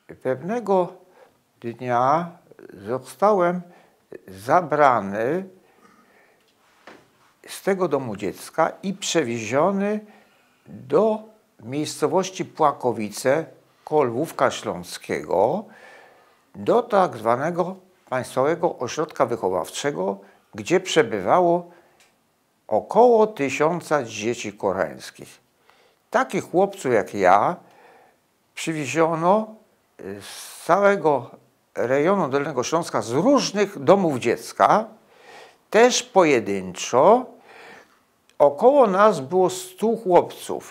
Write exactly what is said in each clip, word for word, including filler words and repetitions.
pewnego dnia zostałem zabrany z tego domu dziecka i przewieziony do miejscowości Płakowice koło Lwówka Śląskiego, do tak zwanego Państwowego Ośrodka Wychowawczego, gdzie przebywało około tysiąca dzieci koreańskich. Takich chłopców jak ja przywieziono z całego rejonu Dolnego Śląska, z różnych domów dziecka, też pojedynczo. Około nas było stu chłopców.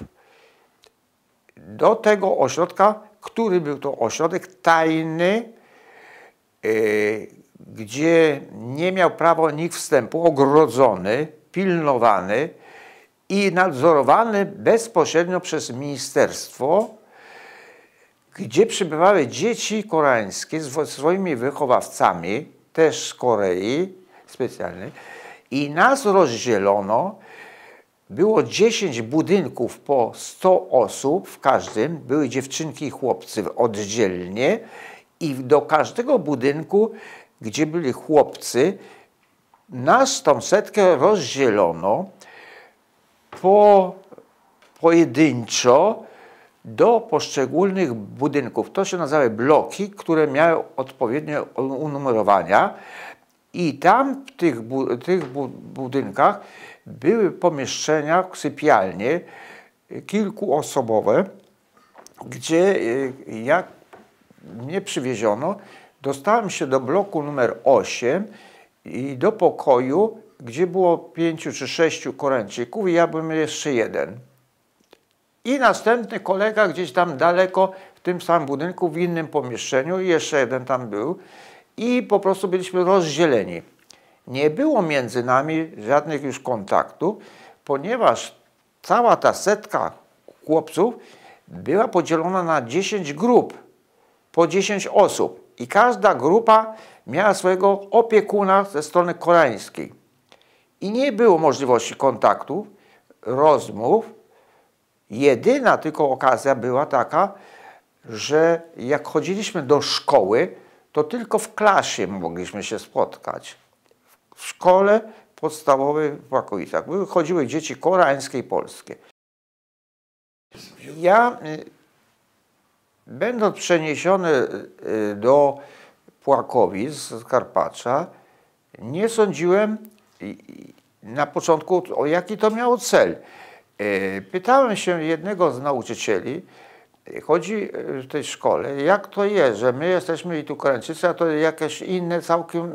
Do tego ośrodka, który był to ośrodek tajny, yy, gdzie nie miał prawa nikt wstępu, ogrodzony, pilnowany i nadzorowany bezpośrednio przez ministerstwo, gdzie przybywały dzieci koreańskie z swoimi wychowawcami, też z Korei specjalnej, i nas rozdzielono. Było dziesięć budynków po sto osób w każdym, były dziewczynki i chłopcy oddzielnie i do każdego budynku, gdzie byli chłopcy, nas tą setkę rozdzielono po, pojedynczo do poszczególnych budynków. To się nazywały bloki, które miały odpowiednie unumerowania i tam w tych, bu tych bu budynkach były pomieszczenia, sypialnie kilkuosobowe, gdzie jak mnie przywieziono, dostałem się do bloku numer osiem i do pokoju, gdzie było pięciu czy sześciu Koreańczyków i ja byłem jeszcze jeden. I następny kolega gdzieś tam daleko w tym samym budynku, w innym pomieszczeniu, i jeszcze jeden tam był. I po prostu byliśmy rozdzieleni. Nie było między nami żadnych już kontaktów, ponieważ cała ta setka chłopców była podzielona na dziesięć grup, po dziesięć osób. I każda grupa miała swojego opiekuna ze strony koreańskiej. I nie było możliwości kontaktów, rozmów. Jedyna tylko okazja była taka, że jak chodziliśmy do szkoły, to tylko w klasie mogliśmy się spotkać. W szkole podstawowej w Płakowicach. Chodziły dzieci koreańskie i polskie. Ja, będąc przeniesiony do Płakowic z Karpacza, nie sądziłem na początku, o jaki to miało cel. Pytałem się jednego z nauczycieli, chodzi w tej szkole, jak to jest, że my jesteśmy i tu Koreańczycy, a to jakieś inne całkiem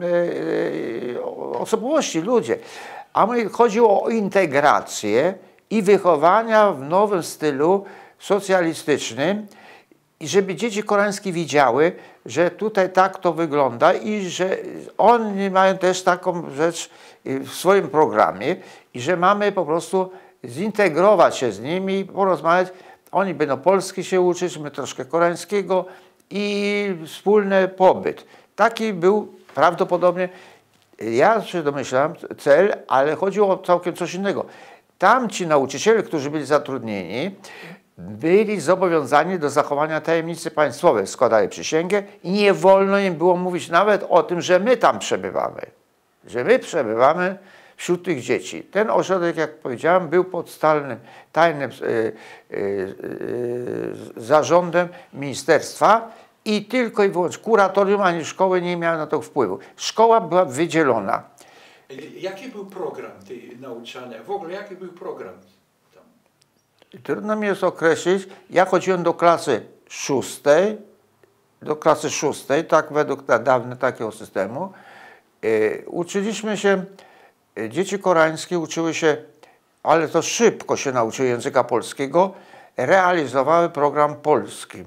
osobowości, ludzie. A my chodziło o integrację i wychowania w nowym stylu socjalistycznym, i żeby dzieci koreańskie widziały, że tutaj tak to wygląda i że oni mają też taką rzecz w swoim programie i że mamy po prostu zintegrować się z nimi, porozmawiać. Oni będą polski się uczyć, my troszkę koreańskiego i wspólny pobyt. Taki był prawdopodobnie, ja się domyślałem, cel, ale chodziło o całkiem coś innego. Tamci nauczyciele, którzy byli zatrudnieni, byli zobowiązani do zachowania tajemnicy państwowej, składali przysięgę i nie wolno im było mówić nawet o tym, że my tam przebywamy, że my przebywamy wśród tych dzieci. Ten ośrodek, jak powiedziałem, był pod stałym, tajnym y, y, y, zarządem ministerstwa i tylko i wyłącznie kuratorium ani szkoły nie miały na to wpływu. Szkoła była wydzielona. Jaki był program tej nauczania? W ogóle jaki był program tam? Trudno mi jest określić. Ja chodziłem do klasy szóstej, do klasy szóstej, tak według dawnego takiego systemu. Y, uczyliśmy się, dzieci koreańskie uczyły się, ale to szybko się nauczyły języka polskiego, realizowały program polski.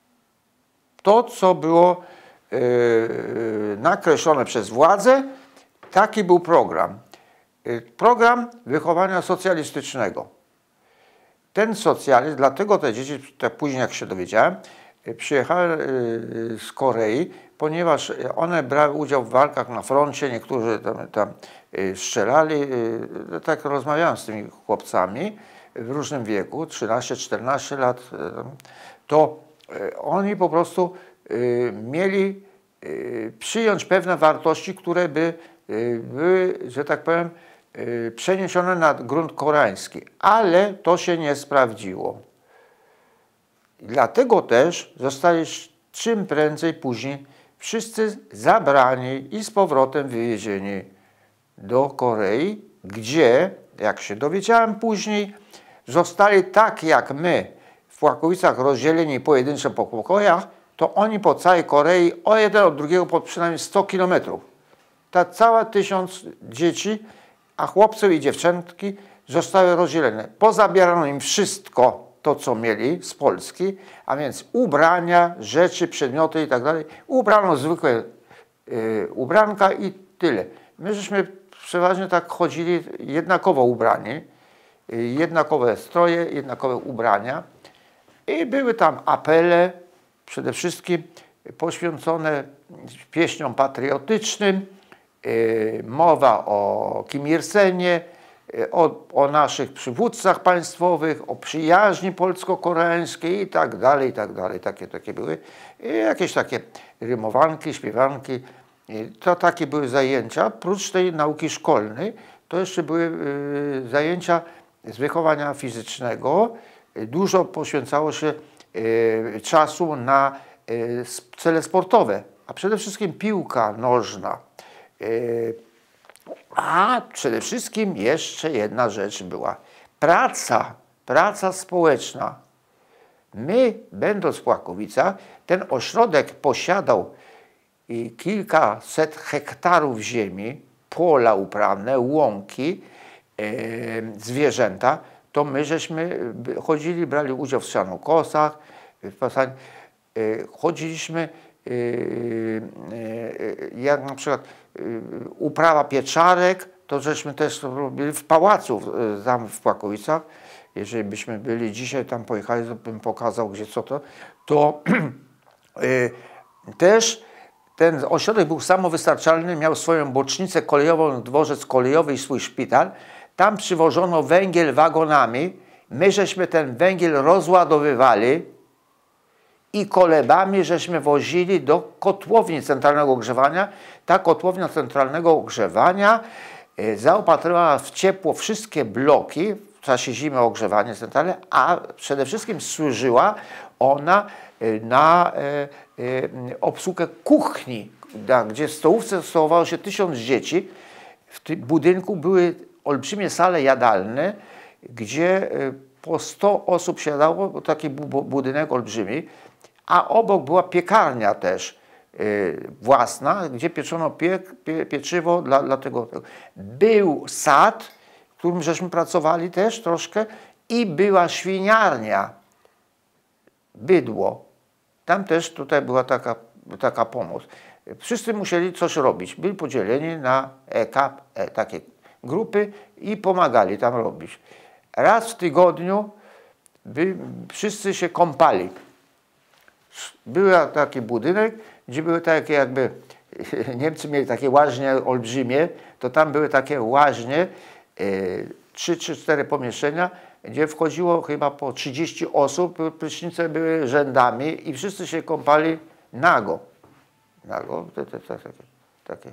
To, co było yy, nakreślone przez władzę, taki był program. Yy, program wychowania socjalistycznego. Ten socjalizm, dlatego te dzieci, tak później jak się dowiedziałem, yy, przyjechały yy, z Korei, ponieważ one brały udział w walkach na froncie, niektórzy tam, tam strzelali. Tak rozmawiałem z tymi chłopcami w różnym wieku, trzynaście czternaście lat, to oni po prostu y, mieli y, przyjąć pewne wartości, które by y, były, że tak powiem, y, przeniesione na grunt koreański. Ale to się nie sprawdziło. Dlatego też zostali czym prędzej później wszyscy zabrani i z powrotem wywiezieni do Korei, gdzie, jak się dowiedziałem później, zostali tak jak my w Płakowicach rozdzieleni pojedyncze po pokojach, to oni po całej Korei o jeden od drugiego po przynajmniej sto kilometrów. Ta cała tysiąc dzieci, a chłopcy i dziewczętki zostały rozdzielone. Pozabierano im wszystko to, co mieli z Polski, a więc ubrania, rzeczy, przedmioty i tak dalej. Ubrano zwykłe y, ubranka i tyle. My żeśmy przeważnie tak chodzili jednakowo ubrani, y, jednakowe stroje, jednakowe ubrania i były tam apele, przede wszystkim poświęcone pieśniom patriotycznym, y, mowa o Kim Il-senie, O, o naszych przywódcach państwowych, o przyjaźni polsko-koreańskiej i tak dalej, i tak dalej. Takie, takie były. I jakieś takie rymowanki, śpiewanki. I to takie były zajęcia. Prócz tej nauki szkolnej, to jeszcze były y, zajęcia z wychowania fizycznego. Dużo poświęcało się y, czasu na y, cele sportowe, a przede wszystkim piłka nożna. Y, A przede wszystkim jeszcze jedna rzecz była. Praca, praca społeczna. My, będąc w Płakowicach, ten ośrodek posiadał kilkaset hektarów ziemi, pola uprawne, łąki, e, zwierzęta. To my żeśmy chodzili, brali udział w sianokosach, w pasań, e, chodziliśmy, e, e, jak na przykład uprawa pieczarek, to żeśmy też robili w pałacu tam w Płakowicach. Jeżeli byśmy byli dzisiaj tam pojechali, to bym pokazał, gdzie co to. To y, też ten ośrodek był samowystarczalny, miał swoją bocznicę kolejową, dworzec kolejowy i swój szpital. Tam przywożono węgiel wagonami. My żeśmy ten węgiel rozładowywali i kolebami żeśmy wozili do kotłowni centralnego ogrzewania. Ta kotłownia centralnego ogrzewania zaopatrywała w ciepło wszystkie bloki, w czasie zimy ogrzewanie centralne, a przede wszystkim służyła ona na obsługę kuchni, gdzie w stołówce stołowało się tysiąc dzieci. W tym budynku były olbrzymie sale jadalne, gdzie po sto osób siadało, taki budynek olbrzymi, a obok była piekarnia też y, własna, gdzie pieczono pie, pie, pieczywo dla, dla tego. Był sad, w którym żeśmy pracowali też troszkę i była świniarnia, bydło. Tam też tutaj była taka, taka pomoc. Wszyscy musieli coś robić. Byli podzieleni na E K P, e, takie grupy i pomagali tam robić. Raz w tygodniu by, wszyscy się kąpali. Był taki budynek, gdzie były takie jakby, Niemcy mieli takie łaźnie olbrzymie, to tam były takie łaźnie, trzy czy cztery pomieszczenia, gdzie wchodziło chyba po trzydzieści osób, prysznice były rzędami i wszyscy się kąpali nago. Nago, to, to, to, takie, takie.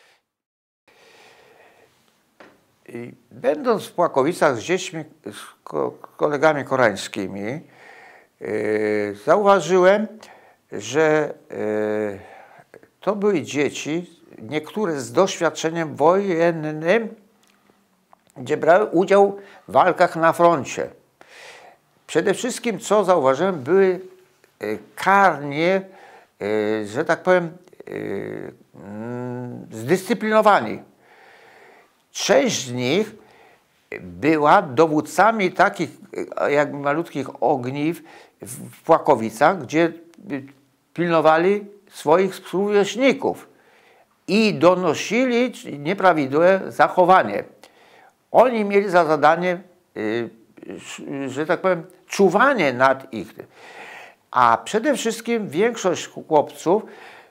I będąc w Płakowicach z dziećmi, z kolegami koreańskimi, yy, zauważyłem, że yy, to były dzieci, niektóre z doświadczeniem wojennym, gdzie brały udział w walkach na froncie. Przede wszystkim, co zauważyłem, były yy, karnie, yy, że tak powiem, yy, yy, zdyscyplinowani. Część z nich była dowódcami takich jak malutkich ogniw w Płakowicach, gdzie pilnowali swoich współwieśników i donosili nieprawidłowe zachowanie. Oni mieli za zadanie, że tak powiem, czuwanie nad ich. A przede wszystkim większość chłopców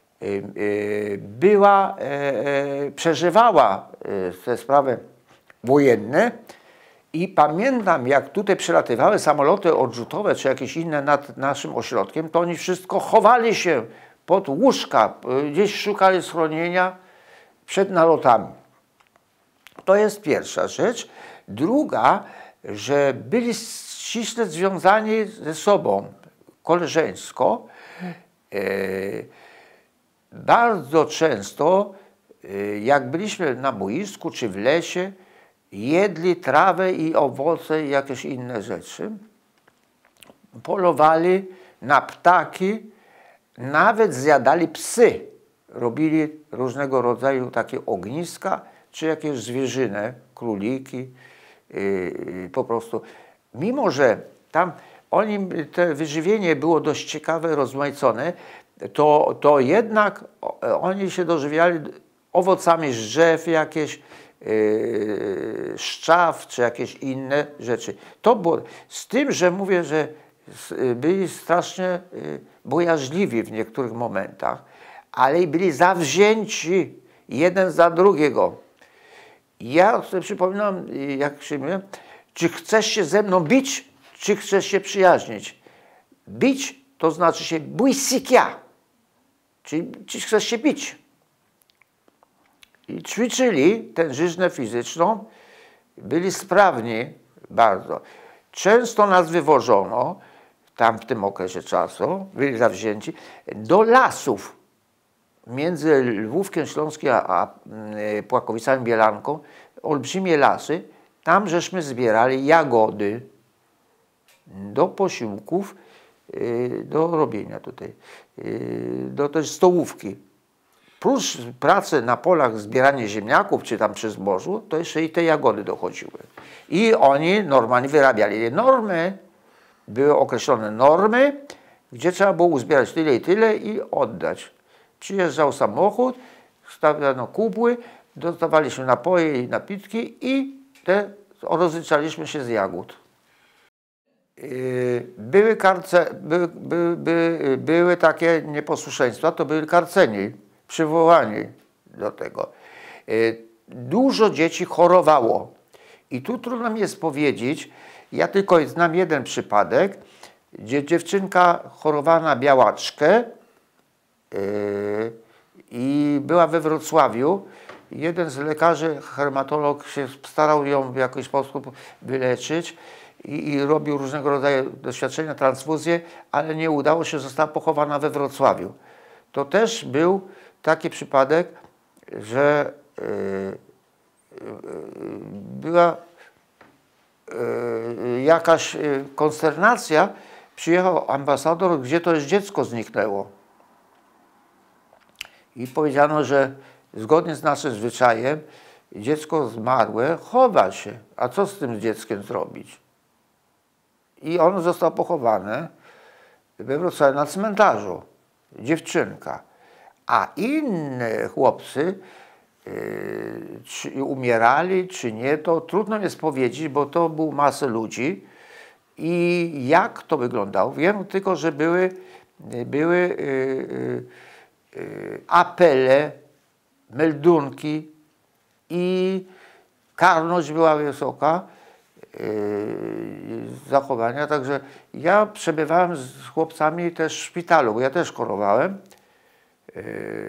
była, przeżywała te sprawy wojenne i pamiętam, jak tutaj przelatywały samoloty odrzutowe czy jakieś inne nad naszym ośrodkiem, to oni wszystko chowali się pod łóżka, gdzieś szukali schronienia przed nalotami. To jest pierwsza rzecz. Druga, że byli ściśle związani ze sobą koleżeńsko. Bardzo często, jak byliśmy na boisku czy w lesie, jedli trawę i owoce i jakieś inne rzeczy. Polowali na ptaki, nawet zjadali psy. Robili różnego rodzaju takie ogniska, czy jakieś zwierzynę, króliki, yy, po prostu. Mimo że tam oni, te wyżywienie było dość ciekawe, rozmaicone, to, to jednak oni się dożywiali owocami z drzew, jakieś yy, szczaw, czy jakieś inne rzeczy. To było, z tym, że mówię, że byli strasznie yy, bojaźliwi w niektórych momentach, ale byli zawzięci jeden za drugiego. Ja sobie przypominam, jak się mówię, czy chcesz się ze mną bić, czy chcesz się przyjaźnić. Bić to znaczy się bój sikia, czyli czy chcesz się bić. I ćwiczyli tężyznę fizyczną, byli sprawni bardzo. Często nas wywożono, tam w tym okresie czasu, byli zawzięci, do lasów między Lwówkiem Śląskim a, a Płakowicami Bielanką, olbrzymie lasy, tam żeśmy zbierali jagody do posiłków, do robienia tutaj, do też stołówki. Plus pracy na polach, zbieranie ziemniaków, czy tam przy zbożu, to jeszcze i te jagody dochodziły. I oni normalnie wyrabiali normy, były określone normy, gdzie trzeba było uzbierać tyle i tyle i oddać. Przyjeżdżał samochód, stawiano kubły, dostawaliśmy napoje i napitki i te rozliczaliśmy się z jagód. Były, karce, by, by, by, były takie nieposłuszeństwa, to byli karceni, przywołani do tego. Dużo dzieci chorowało i tu trudno mi jest powiedzieć, ja tylko znam jeden przypadek, gdzie dziewczynka chorowała na białaczkę yy, i była we Wrocławiu. Jeden z lekarzy, hermatolog, się starał ją w jakiś sposób wyleczyć i, i robił różnego rodzaju doświadczenia, transfuzje, ale nie udało się, została pochowana we Wrocławiu. To też był taki przypadek, że yy, yy, była yy, jakaś yy, konsternacja. Przyjechał ambasador, gdzie to jest dziecko zniknęło. I powiedziano, że zgodnie z naszym zwyczajem dziecko zmarłe chowa się. A co z tym dzieckiem zrobić? I ono zostało pochowane we Wrocławiu na cmentarzu. Dziewczynka. A inne chłopcy yy, czy umierali, czy nie, to trudno jest powiedzieć, bo to był masę ludzi. I jak to wyglądało? Wiem tylko, że były, były yy, yy, apele, meldunki i karność była wysoka yy, zachowania. Także ja przebywałem z chłopcami też w szpitalu, bo ja też chorowałem yy,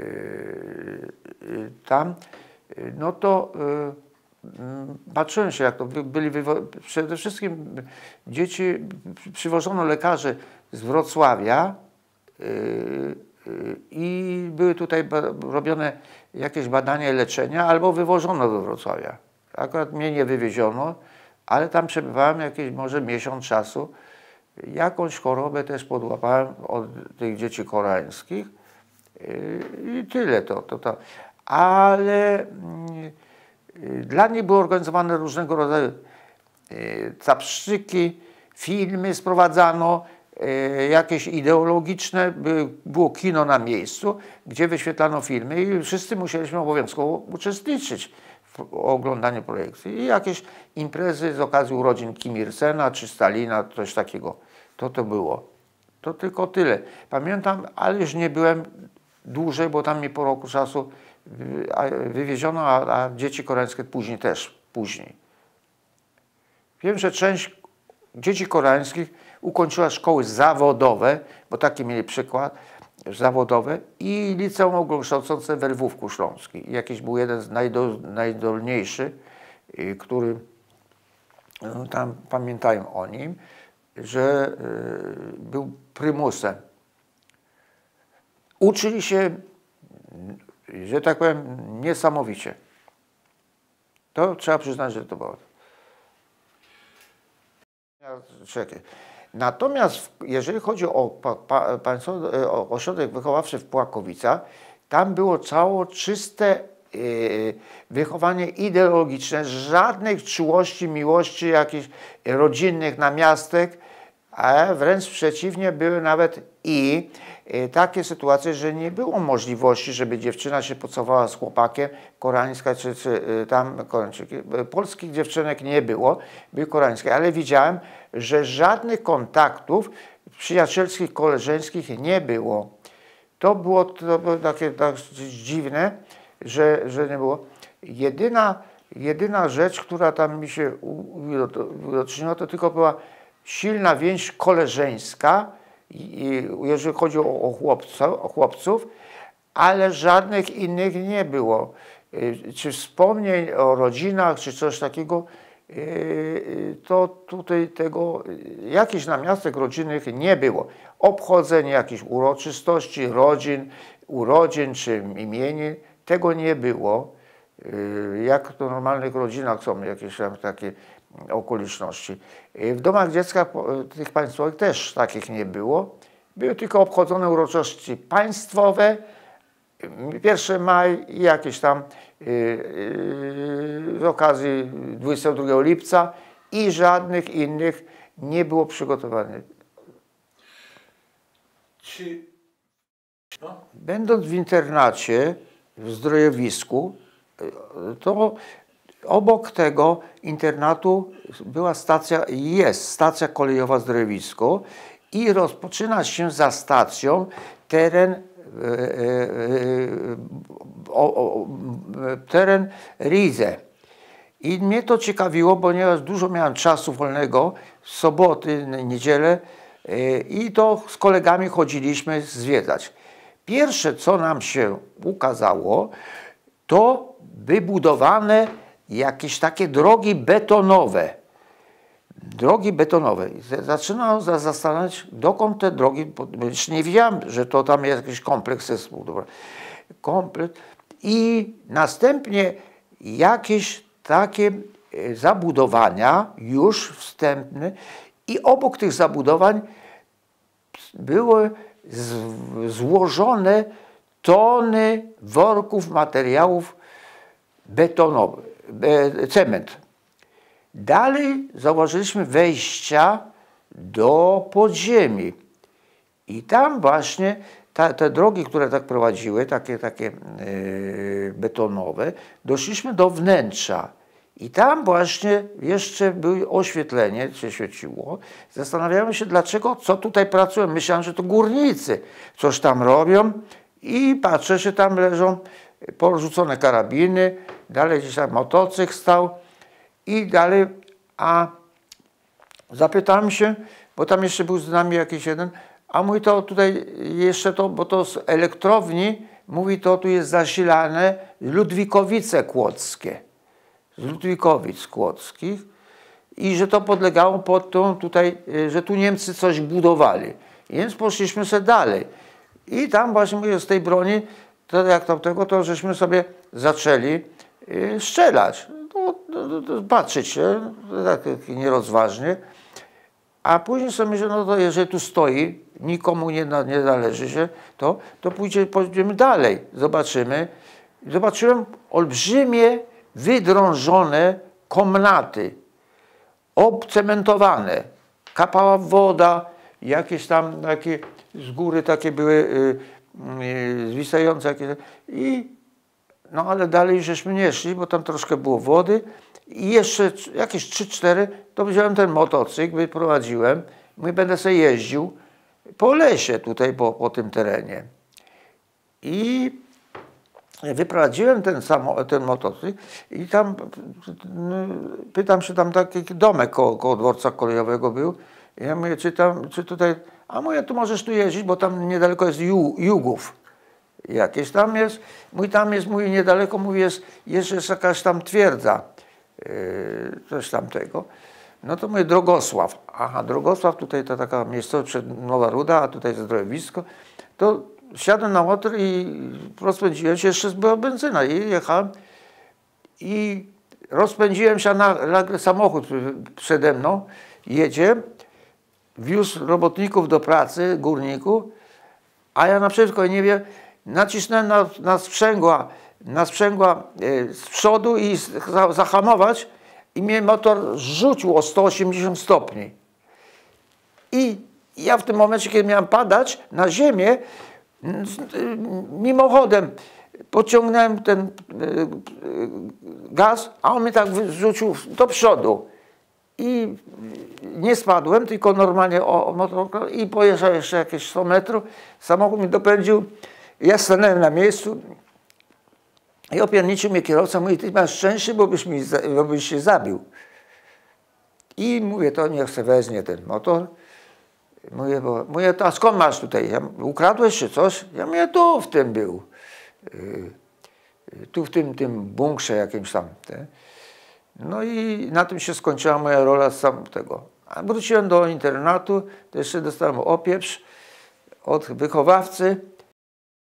yy, tam. No to yy, patrzyłem się, jak to byli, przede wszystkim dzieci, przywożono lekarzy z Wrocławia yy, yy, i były tutaj robione jakieś badania i leczenia, albo wywożono do Wrocławia. Akurat mnie nie wywieziono, ale tam przebywałem jakieś może miesiąc czasu. Jakąś chorobę też podłapałem od tych dzieci koreańskich yy, i tyle to. to, to. Ale yy, dla nich były organizowane różnego rodzaju capszczyki, filmy sprowadzano, jakieś ideologiczne, było kino na miejscu, gdzie wyświetlano filmy i wszyscy musieliśmy obowiązkowo uczestniczyć w oglądaniu projekcji. I jakieś imprezy z okazji urodzin Kim Il-sena czy Stalina, coś takiego. To to było. To tylko tyle. Pamiętam, ale już nie byłem dłużej, bo tam mi po roku czasu wywieziono, a, a dzieci koreańskie później też, później. Wiem, że część dzieci koreańskich ukończyła szkoły zawodowe, bo taki mieli przykład, zawodowe i liceum ogólnokształcące we Lwówku Śląskim. Jakiś był jeden z najdol, najdolniejszy, który no, tam pamiętają o nim, że y, był prymusem. Uczyli się, że tak powiem, niesamowicie. To trzeba przyznać, że to było. Czekaj. Natomiast jeżeli chodzi o, pa, pa, państwowy, o ośrodek wychowawczy w Płakowicach, tam było cało czyste yy, wychowanie ideologiczne, żadnych czułości, miłości jakichś rodzinnych namiastek, a wręcz przeciwnie, były nawet i yy, takie sytuacje, że nie było możliwości, żeby dziewczyna się pocałowała z chłopakiem, koreańska czy, czy yy, tam koreańczyki. Polskich dziewczynek nie było, były koreańskie, ale widziałem, że żadnych kontaktów przyjacielskich, koleżeńskich nie było. To było, to było takie tak dziwne, że, że nie było. Jedyna, jedyna rzecz, która tam mi się uwidoczniła, to tylko była silna więź koleżeńska, jeżeli chodzi o, o, chłopca, o chłopców, ale żadnych innych nie było. Czy wspomnień o rodzinach, czy coś takiego, to tutaj tego, jakichś namiastek rodzinnych nie było. Obchodzeń jakichś uroczystości, rodzin, urodzin czy imienin, tego nie było. Jak w normalnych rodzinach są jakieś tam takie okoliczności. W domach dziecka tych państwowych też takich nie było. Były tylko obchodzone uroczystości państwowe, pierwszego maja i jakieś tam z okazji dwudziestego drugiego lipca i żadnych innych nie było przygotowanych. Czy... No? Będąc w internacie w Zdrojowisku, to obok tego internatu była stacja, jest stacja kolejowa Zdrojowisko i rozpoczyna się za stacją teren O, o, teren Rize. I mnie to ciekawiło, ponieważ dużo miałem czasu wolnego, soboty, niedzielę i to z kolegami chodziliśmy zwiedzać. Pierwsze, co nam się ukazało, to wybudowane jakieś takie drogi betonowe. Drogi betonowe. Zaczynam zastanawiać, dokąd te drogi, bo jeszcze nie wiedziałem, że to tam jest jakiś kompleks jest zbudowany. Komplet. I następnie jakieś takie zabudowania już wstępne i obok tych zabudowań były z, złożone tony worków materiałów betonowych, cement. Dalej zauważyliśmy wejścia do podziemi i tam właśnie ta, te drogi, które tak prowadziły, takie, takie yy, betonowe, doszliśmy do wnętrza i tam właśnie jeszcze było oświetlenie, się świeciło. Zastanawiamy się, dlaczego, co tutaj pracują. Myślałem, że to górnicy coś tam robią i patrzę, że tam leżą porzucone karabiny, dalej gdzieś tam motocykl stał i dalej, a zapytałem się, bo tam jeszcze był z nami jakiś jeden, a mówi to tutaj jeszcze to, bo to z elektrowni, mówi to tu jest zasilane Ludwikowice Kłodzkie, z Ludwikowic Kłodzkich i że to podlegało pod tą tutaj, że tu Niemcy coś budowali. Więc poszliśmy sobie dalej. I tam właśnie mówię, z tej broni, to jak tam tego, to żeśmy sobie zaczęli yy, strzelać. No, no, no, patrzeć się, tak nierozważnie. A później sobie myślę, no to jeżeli tu stoi, nikomu nie, nie należy się, to, to pójdzie, pójdziemy dalej, zobaczymy. Zobaczyłem olbrzymie, wydrążone komnaty, obcementowane. Kapała woda, jakieś tam takie z góry takie były yy, yy, zwisające. Jakieś, i, no ale dalej żeśmy nie szli, bo tam troszkę było wody. I jeszcze jakieś trzy cztery, to wziąłem ten motocykl, wyprowadziłem. Mówię, będę sobie jeździł po lesie tutaj, po, po tym terenie. I wyprowadziłem ten, samo, ten motocykl i tam pytam się, tam taki domek koło, koło dworca kolejowego był. I ja mówię, czy, tam, czy tutaj, A mówię, tu możesz tu jeździć, bo tam niedaleko jest Ju, Jugów. Jakieś tam jest, mój tam jest, mój niedaleko, mówi, jest, jeszcze jest jakaś tam twierdza, yy, coś tamtego. No to mówię, Drogosław. Aha, Drogosław, tutaj to taka miejscowość przed Nowa Ruda, a tutaj jest zdrojowisko. To siadłem na motor i rozpędziłem się, jeszcze była benzyna i jechałem. I rozpędziłem się, na, nagle samochód przede mną jedzie, wiózł robotników do pracy, górników, a ja naprzeciwko nie wiem, nacisnąłem na, na sprzęgła, na sprzęgła e, z przodu i za, zahamować i mnie motor rzucił o sto osiemdziesiąt stopni. I ja w tym momencie, kiedy miałem padać na ziemię, mimochodem pociągnąłem ten gaz, a on mnie tak wyrzucił do przodu. I nie spadłem, tylko normalnie o motor i pojechał jeszcze jakieś sto metrów. Samochód mi dopędził. Ja stanąłem na miejscu i opierniczył mnie kierowca. Mówi, ty masz szczęście, bo byś, mi, bo byś się zabił. I mówię, to niech se weźmie ten motor. Mówię, bo, mówię, to a skąd masz tutaj? Ja, ukradłeś czy coś? Ja mówię, tu w tym był. Yy, tu w tym, tym bunkrze jakimś tam. Te. No i na tym się skończyła moja rola z sam tego. A wróciłem do internatu, to jeszcze dostałem opieprz od wychowawcy.